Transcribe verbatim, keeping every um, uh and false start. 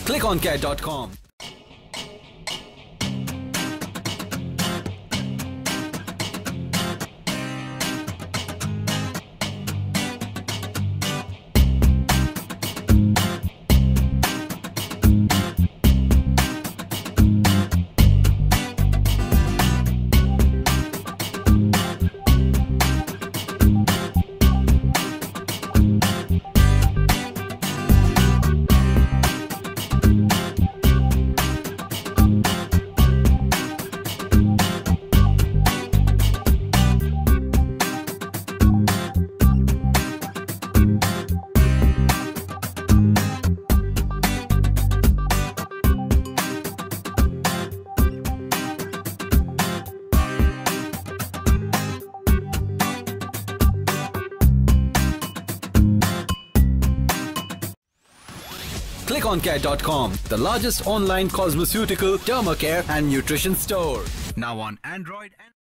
Click On Care dot com. Click On Care dot com, the largest online cosmeceutical, dermacare and nutrition store. Now on Android and